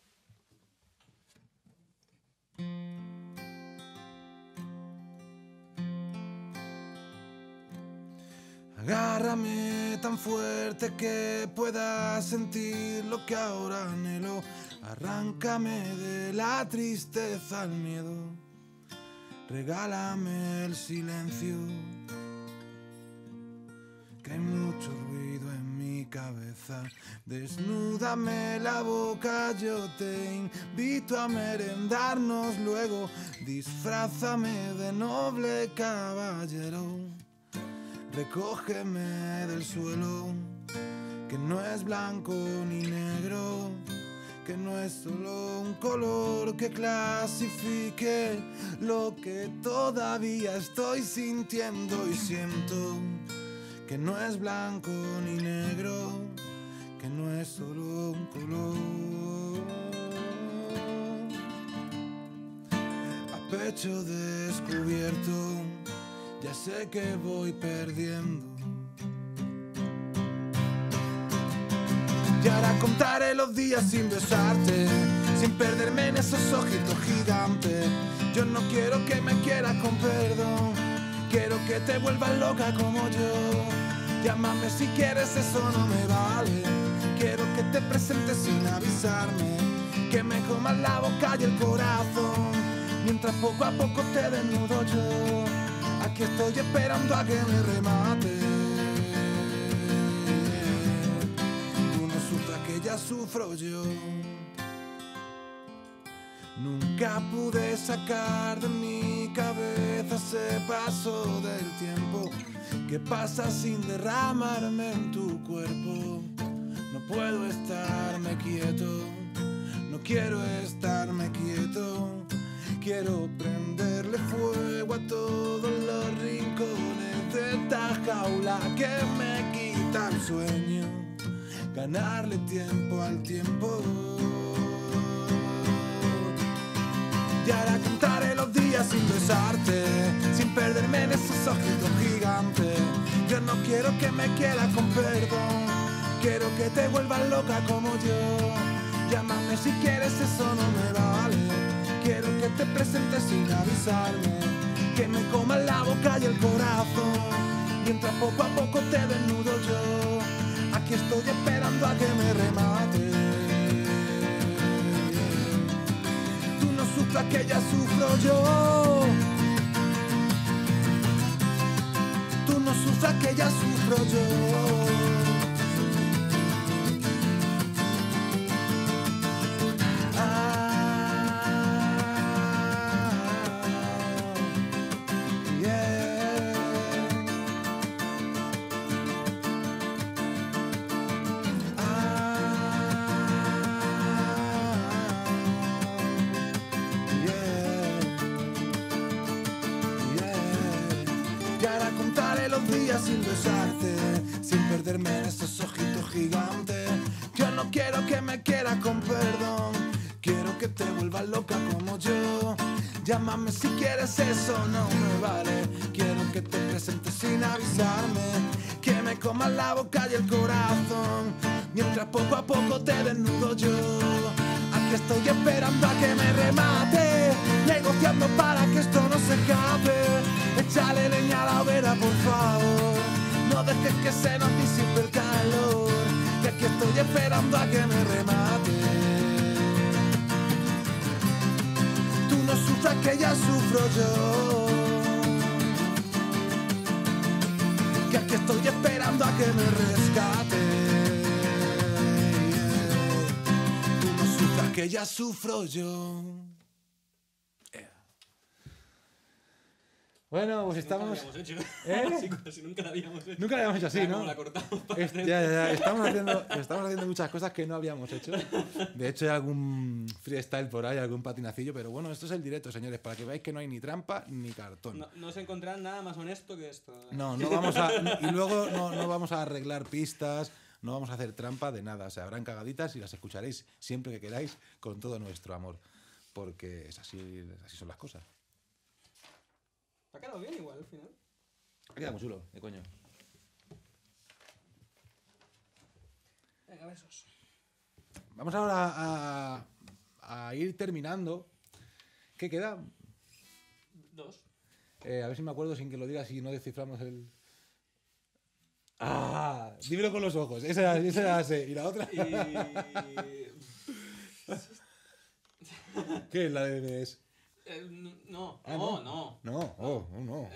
Agárrame tan fuerte que pueda sentir lo que ahora anhelo. Arráncame de la tristeza al miedo. Regálame el silencio. Que hay mucho ruido en mi cabeza. Desnúdame la boca, yo te invito a merendarnos luego. Disfrázame de noble caballero. Recógeme del suelo, que no es blanco ni negro, que no es solo un color que clasifique lo que todavía estoy sintiendo y siento, que no es blanco ni negro, que no es solo un color. A pecho descubierto, ya sé que voy perdiendo. Y ahora contaré los días sin besarte, sin perderme en esos ojitos gigantes. Yo no quiero que me quieras con perdón, quiero que te vuelvas loca como yo. Llámame si quieres, eso no me vale. Quiero que te presentes sin avisarme, que me comas la boca y el corazón, mientras poco a poco te desnudo yo. Aquí estoy esperando a que me remate. Tú no sufras que ya sufro yo. Nunca pude sacar de mi cabeza ese paso del tiempo que pasa sin derramarme en tu cuerpo. No puedo estarme quieto, no quiero estarme quieto. Quiero prenderle fuego a todos los rincones de esta jaula que me quita el sueño, ganarle tiempo al tiempo. Y ahora contaré los días sin besarte, sin perderme en esos ojitos gigantes. Yo no quiero que me quieras con perdón, quiero que te vuelvas loca como yo. Llámame si quieres, eso no me vale. Quiero que te presentes sin avisarme, que me comas la boca y el corazón, mientras poco a poco te desnudo yo. Aquí estoy esperando a que me remate. Tú no sufras que ya sufro yo. Tú no sufras que ya sufro yo. Sin besarte, sin perderme en esos ojitos gigantes. Yo no quiero que me quieras con perdón, quiero que te vuelvas loca como yo. Llámame si quieres, eso no me vale. Quiero que te presentes sin avisarme, que me comas la boca y el corazón, mientras poco a poco te desnudo yo. Aquí estoy esperando a que me remate, negociando para que esto no se escape. Échale leña a la hoguera, por favor, no dejes que se nos disipe el calor. Y aquí estoy esperando a que me remate. Tú no sufras que ya sufro yo, que aquí estoy esperando a que me rescate. Tú no sufras que ya sufro yo. Bueno, pues estamos... Nunca lo habíamos hecho. ¿Eh? Chicos, si nunca lo habíamos hecho. Nunca lo habíamos hecho así, Ya, ¿no? como la cortamos para Ya. Estamos haciendo muchas cosas que no habíamos hecho. De hecho, hay algún freestyle por ahí, algún patinacillo, pero bueno, esto es el directo, señores, para que veáis que no hay ni trampa ni cartón. No se encontrarán nada más honesto que esto. No vamos a... Y luego no vamos a arreglar pistas, no vamos a hacer trampa de nada. O sea, habrán cagaditas y las escucharéis siempre que queráis con todo nuestro amor. Porque es así son las cosas. Ha quedado bien igual al final. Ha quedado muy chulo, ¿qué coño? Venga, besos. Vamos ahora a ir terminando. ¿Qué queda? 2. A ver si me acuerdo sin que lo digas y no desciframos el... ¡Ah! Dímelo con los ojos. Esa la sé. ¿Y la otra? ¿Qué es la de BBS? No. No. No.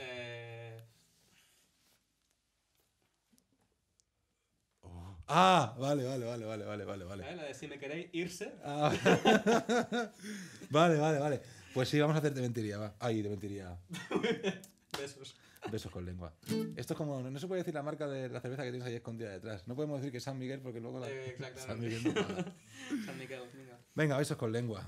Ah, vale. La de si me queréis irse. Ah. Vale. Pues sí, vamos a hacer de mentiría, va. Ay, de mentiría. Besos con lengua. Esto es como... No se puede decir la marca de la cerveza que tienes ahí escondida detrás. No podemos decir que es San Miguel porque luego la... Exactamente. San Miguel no paga. San Miguel, venga. Venga, besos con lengua.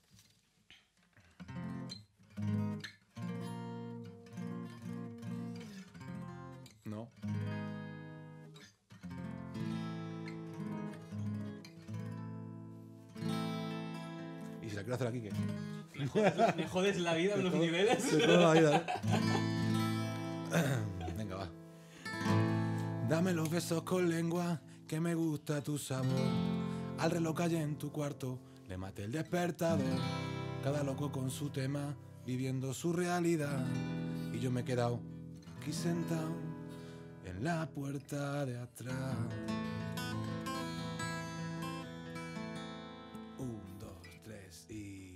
No. ¿Y si la quiero hacer aquí qué? Me jodes la vida en los niveles. De toda la vida, Venga, va. Dame los besos con lengua, que me gusta tu sabor. Al reloj callé en tu cuarto, le maté el despertador. Cada loco con su tema, viviendo su realidad. Y yo me he quedado aquí sentado en la puerta de atrás. 1, 2, 3 y...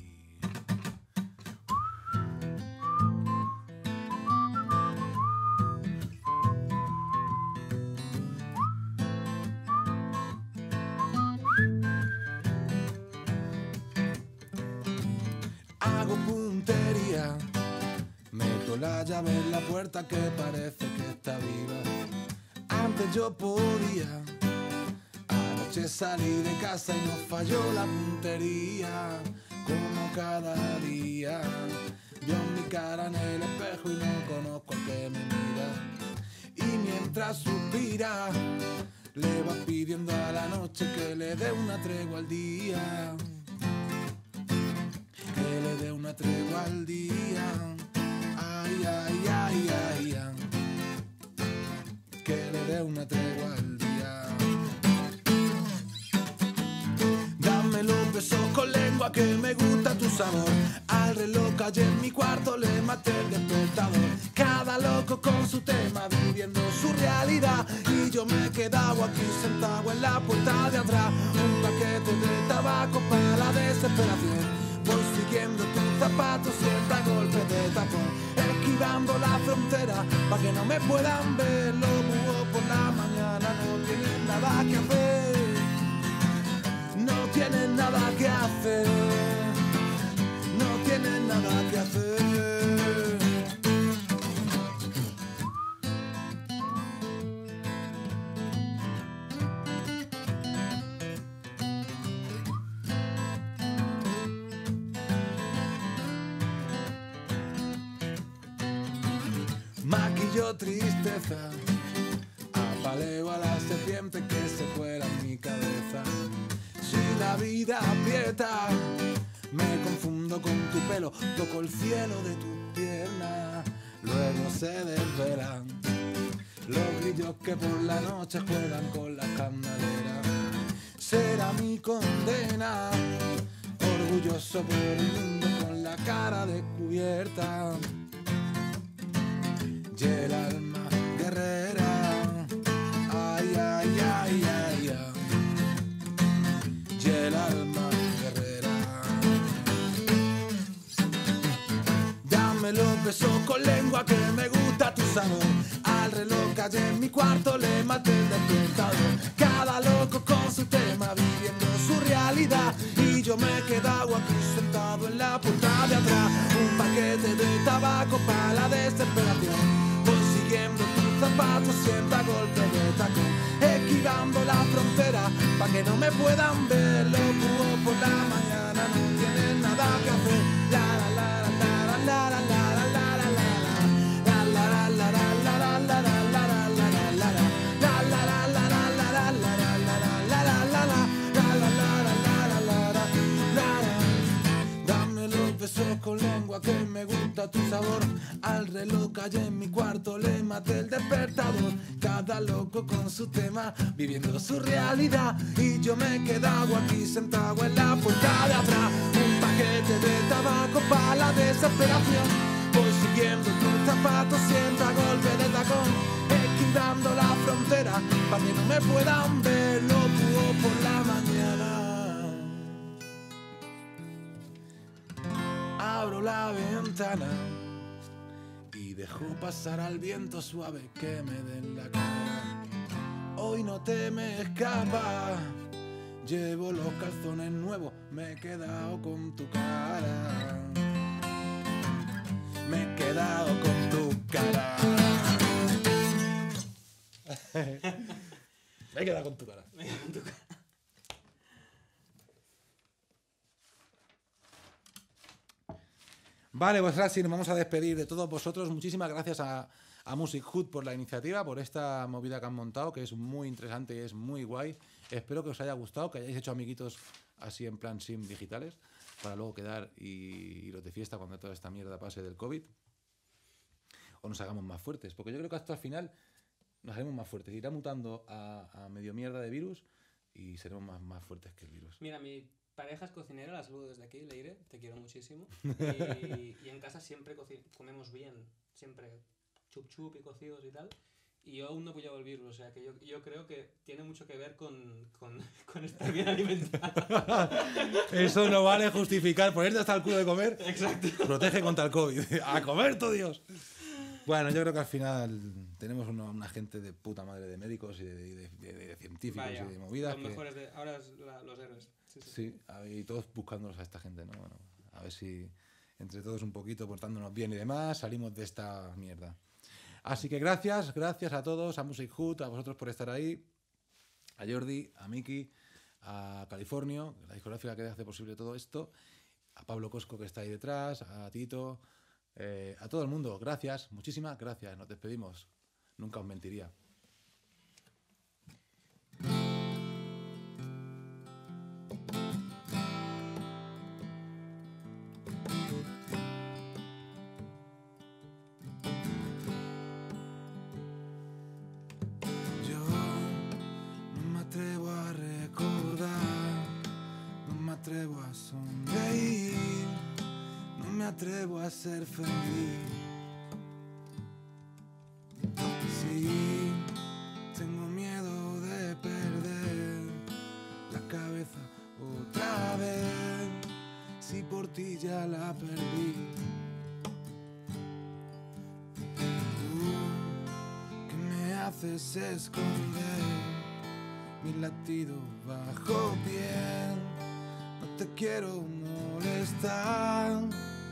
Hago puntería, meto la llave en la puerta que parece que está viva. Antes yo podía, anoche salí de casa y no falló la puntería. Como cada día, veo mi cara en el espejo y no conozco al que me mira. Y mientras suspira, le va pidiendo a la noche que le dé una tregua al día. Que le dé una tregua al día. Ay, ay, ay, ay, ay. Que le dé una tregua al día. Dame lo y en mi cuarto le maté el despertador. Cada loco con su tema, viviendo su realidad. Y yo me he quedado aquí sentado en la puerta de atrás. Un paquete de tabaco para la desesperación. Voy siguiendo tus zapatos siempre a golpe de tacón, esquivando la frontera para que no me puedan ver. Los búhos por la mañana no tienen nada que hacer, no tienen nada que hacer, no tienen nada que hacer. Maquillo tristeza, apaleo a la serpiente que se cuela en mi cabeza. Si la vida aprieta, me confundo con tu pelo, toco el cielo de tu pierna, luego se desvelan los grillos que por la noche juegan con las candeleras. Será mi condena, orgulloso por el mundo con la cara descubierta. Y el alma guerrera, ay, ay, ay, ay, ay. Y el alma guerrera. Dame los besos con lengua que me gusta tu sabor. Al reloj que en mi cuarto le maté el despertador. Cada loco con su tema, viviendo su realidad. Y yo me he quedado aquí sentado en la puerta de atrás. Un paquete de tabaco para la desesperación. Siguiendo tus zapatos siempre a golpe de tacón, esquivando la frontera para que no me puedan ver. Los búhos por la mañana no tienen nada que hacer. La la la la la la la la la la la la la la la la la la. Con lengua que me gusta tu sabor. Al reloj allá en mi cuarto le maté el despertador. Cada loco con su tema, viviendo su realidad. Y yo me he quedado aquí sentado en la puerta de atrás. Un paquete de tabaco para la desesperación. Voy siguiendo tus zapatos siempre a golpe de tacón, esquivando la frontera para que no me puedan ver. Los búhos por la mañana. Abro la ventana y dejo pasar al viento suave que me dé en la cara. Hoy no te me escapa, llevo los calzones nuevos, me he quedado con tu cara. Me he quedado con tu cara. Me he quedado con tu cara. Vale, pues ahora sí, nos vamos a despedir de todos vosotros. Muchísimas gracias a Music Hood por la iniciativa, por esta movida que han montado, que es muy interesante y es muy guay. Espero que os haya gustado, que hayáis hecho amiguitos así en plan sim digitales, para luego quedar y iros de fiesta cuando toda esta mierda pase del COVID. O nos hagamos más fuertes, porque yo creo que hasta el final nos haremos más fuertes. Irá mutando a medio mierda de virus y seremos más fuertes que el virus. Mira, mi pareja es cocinera, la saludo desde aquí, Leire, te quiero muchísimo. Y en casa siempre comemos bien, siempre chup chup y cocidos y tal. Y yo aún no he pillado el virus, o sea que yo creo que tiene mucho que ver con estar bien alimentado. Eso no vale justificar, ponerte hasta el culo de comer. Exacto. Protege contra el COVID. ¡A comer, todo Dios! Bueno, yo creo que al final tenemos una gente de puta madre de médicos y de científicos. Vaya, y de movidas. Los mejores ahora es los héroes. Sí, y todos buscándonos a esta gente, ¿no? Bueno, a ver si entre todos un poquito portándonos bien y demás salimos de esta mierda. Así que gracias a todos, a Music Hood, a vosotros por estar ahí, a Jordi, a Miki, a Californio, la discográfica que hace posible todo esto, a Pablo Cosco que está ahí detrás, a Tito, a todo el mundo. Gracias, muchísimas gracias. Nos despedimos. Nunca os mentiría. atrevo a ser feliz. Sí, tengo miedo de perder la cabeza otra vez. Si por ti ya la perdí. Que me haces esconder mi latido bajo piel. No te quiero molestar,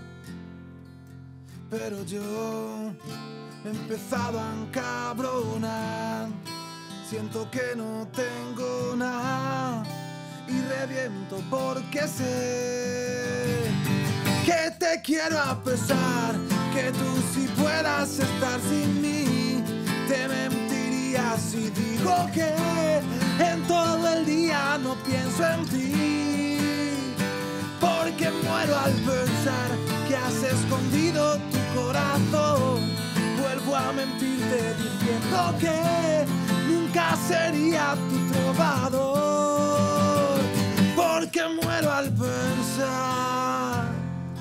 pero yo he empezado a encabronar. Siento que no tengo nada y reviento porque sé que te quiero a pesar que tú sí puedas estar sin mí. Te mentiría si digo que en todo el día no pienso en ti, porque muero al pensar que has escondido tu corazón. Vuelvo a mentirte diciendo que nunca sería tu trovador, porque muero al pensar.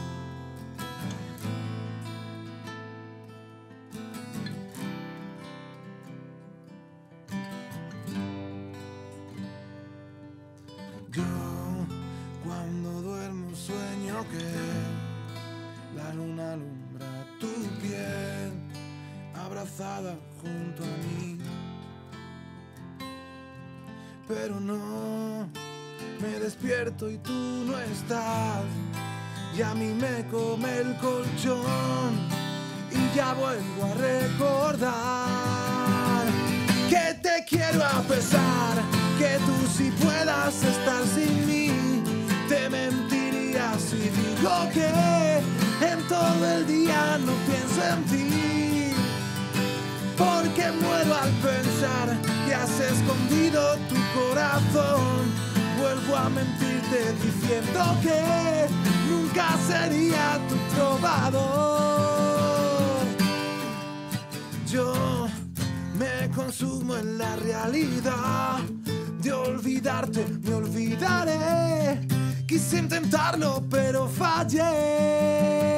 Yo cuando duermo sueño que la luna alumbra tu piel abrazada junto a mí, pero no, me despierto y tú no estás, y a mí me come el colchón y ya vuelvo a recordar que te quiero a pesar que tú sí puedas estar sin mí. Te mentiría si digo que en todo el día no pienso en ti, porque muero al pensar que has escondido tu corazón. Vuelvo a mentirte diciendo que nunca sería tu trovador. Yo me consumo en la realidad. De olvidarte me olvidaré. Quise intentarlo pero fallé.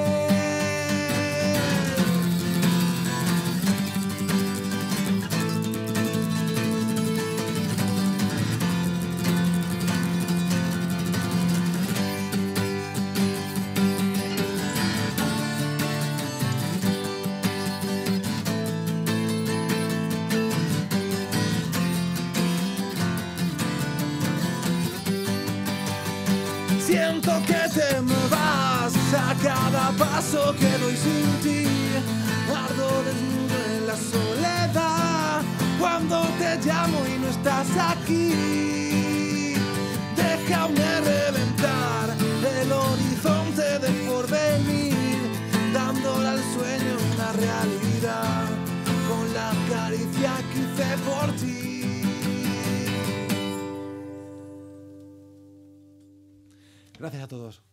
Siento que te me vas a cada paso que doy sin ti. Ardo desnudo en la soledad cuando te llamo y no estás aquí. Déjame reventar el horizonte del porvenir, dándole al sueño una realidad con la caricia que hice por ti. Gracias a todos.